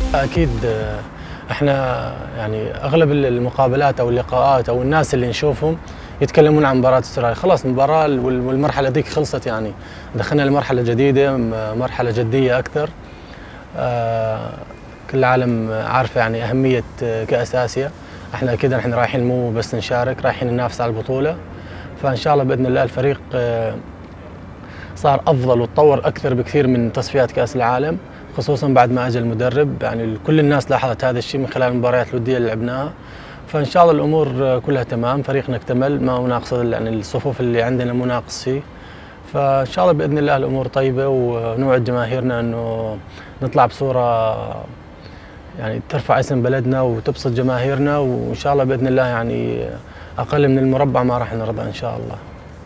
أكيد احنا يعني اغلب المقابلات او اللقاءات او الناس اللي نشوفهم يتكلمون عن مباراة استراليا، خلاص المباراة والمرحلة ذيك خلصت يعني دخلنا لمرحلة جديدة، مرحلة جدية أكثر. كل العالم عارفة يعني أهمية كأس آسيا، احنا أكيد احنا رايحين مو بس نشارك، رايحين ننافس على البطولة، فإن شاء الله بإذن الله الفريق صار أفضل وتطور أكثر بكثير من تصفيات كأس العالم، خصوصا بعد ما اجى المدرب. يعني كل الناس لاحظت هذا الشيء من خلال المباريات الوديه اللي لعبناها، فان شاء الله الامور كلها تمام، فريقنا اكتمل، ما ناقص يعني الصفوف اللي عندنا مو ناقص شيء، فان شاء الله باذن الله الامور طيبه، ونوعد جماهيرنا انه نطلع بصوره يعني ترفع اسم بلدنا وتبسط جماهيرنا، وان شاء الله باذن الله يعني اقل من المربع ما راح نرضى ان شاء الله.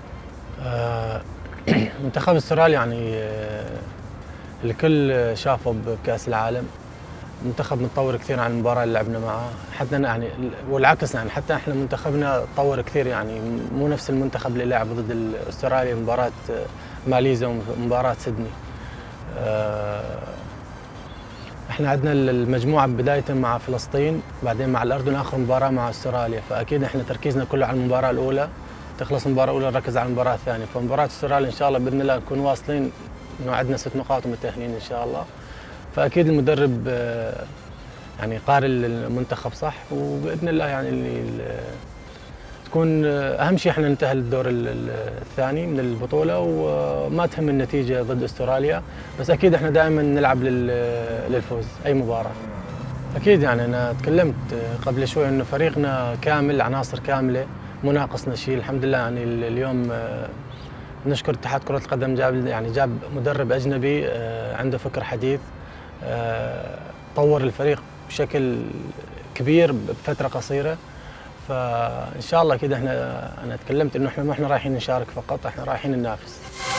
منتخب استراليا يعني الكل شافه بكأس العالم، منتخب متطور كثير عن المباراة اللي لعبنا معاه، حتى يعني والعكس يعني حتى احنا منتخبنا تطور كثير، يعني مو نفس المنتخب اللي لعب ضد استراليا مباراة ماليزيا ومباراة سيدني. احنا عندنا المجموعة بداية مع فلسطين، بعدين مع الأردن، آخر مباراة مع استراليا، فأكيد احنا تركيزنا كله على المباراة الأولى، تخلص المباراة الأولى نركز على المباراة الثانية، فمباراة استراليا إن شاء الله بإذن الله نكون واصلين إنه عندنا 6 نقاط ومتأهلين إن شاء الله. فأكيد المدرب يعني قارئ المنتخب صح، وبإذن الله يعني اللي تكون أهم شيء احنا ننتهي للدور الثاني من البطولة، وما تهم النتيجة ضد استراليا، بس أكيد احنا دائما نلعب للفوز أي مباراة. أكيد يعني أنا تكلمت قبل شوي إنه فريقنا كامل، عناصر كاملة، مو ناقصنا شيء الحمد لله. يعني اليوم نشكر اتحاد كرة القدم، جاب مدرب أجنبي عنده فكر حديث، طور الفريق بشكل كبير بفترة قصيرة، فإن شاء الله كده انا تكلمت إنه احنا ما احنا رايحين نشارك فقط، احنا رايحين ننافس.